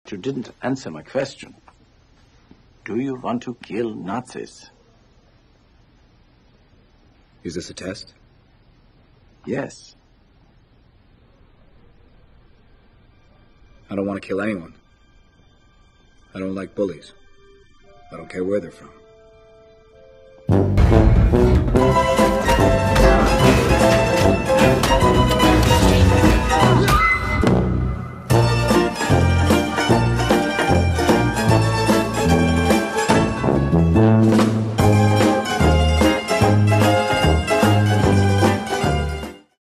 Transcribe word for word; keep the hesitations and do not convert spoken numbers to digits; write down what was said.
You didn't answer my question. Do you want to kill Nazis? Is this a test? Yes. I don't want to kill anyone. I don't like bullies. I don't care where they're from.